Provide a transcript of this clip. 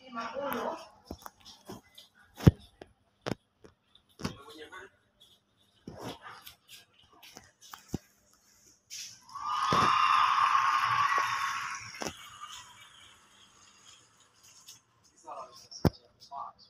He thought I was going to such a box.